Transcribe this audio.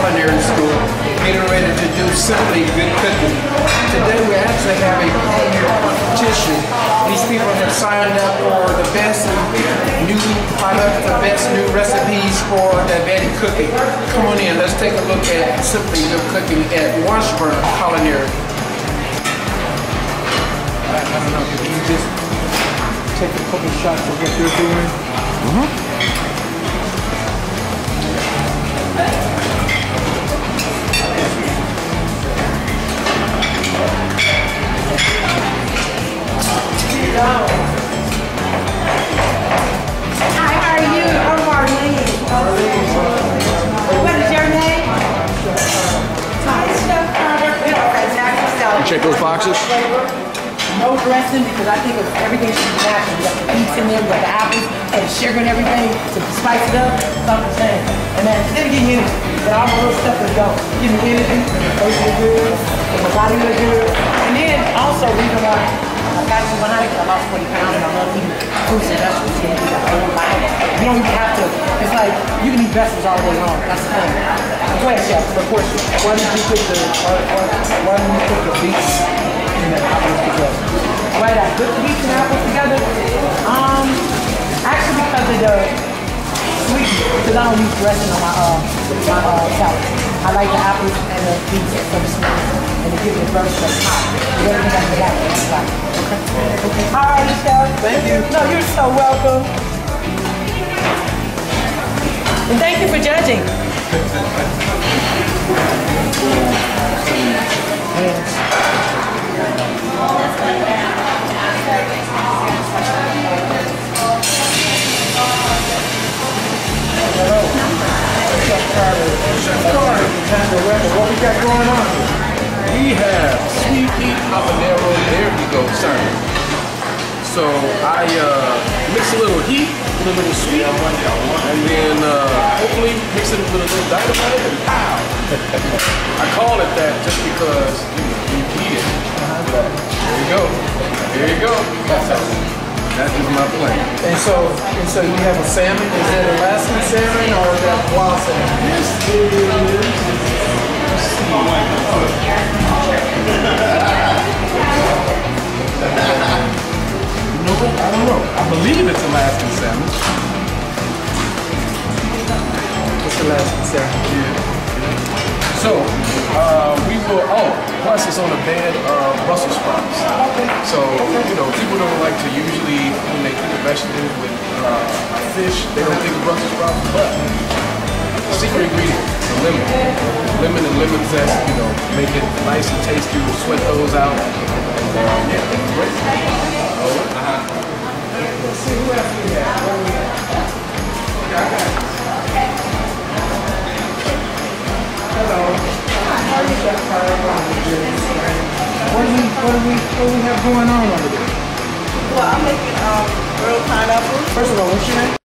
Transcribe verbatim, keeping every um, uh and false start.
Culinary School, getting ready to do simply good cooking. Today we actually have a culinary competition. These people have signed up for the best new product, the best new recipes for diabetic cooking. Come on in, let's take a look at simply good cooking at Washburn Culinary. I don't know, can you just take a couple shots of what they're doing? Mm-hmm. Hi, how are you? I'm Marlene. What is your name? You check those boxes? No dressing because I think of everything should be natural. You got the beets in there, you got the apples, and the sugar and everything to spice it up. Something the same. And then it's gonna give you energy. But all the little stuff that don't give me energy, those look good, my body look good. And then also reason why I got you behind it because I lost forty pounds and I love eating fruits and vegetables. You can do that whole life. You don't even have to. It's like you can eat vegetables all day long. That's the thing. Go ahead, chef. For question. Why did you put the why, why, why did you put the beets and the apples together? Why did I put the beets and apples together? Um, actually because of the sweet. Because I don't use dressing on my uh my uh salad. I like the apples and the beets for the sweet, and to give it a burst of hot. You gotta think after that. That's right. Okay. Okay. All right, chef. Thank you. No, you're so welcome. And thank you for judging. What we got going on? We have sweet meat habanero, there we go, sir. So I uh, mix a little heat with a little sweet, and then uh, hopefully mix it with a little dynamite and pow! I call it that just because you know, you eat it. There you go. There you go. That is my plan. And so, and so you have a salmon. Is that Alaskan salmon or is that wild salmon? This is. No, I don't know. I believe it's Alaskan salmon. It's Alaskan salmon. Yeah. So, uh, we will, oh, plus it's on a bed of Brussels sprouts. So, you know, people don't like to usually, when they cook a vegetable with uh, fish, they don't think of Brussels sprouts, but secret ingredient, the lemon. Lemon and lemon zest, you know, make it nice and tasty. We'll sweat those out. And, uh, yeah, great. Oh, uh-huh. Let's see who else we have. What do we have? Hello. How are you, Chef Carter? What do we, what do we, what do we have going on over there? Well, I'm making um, grilled pineapple. First of all, what's your name?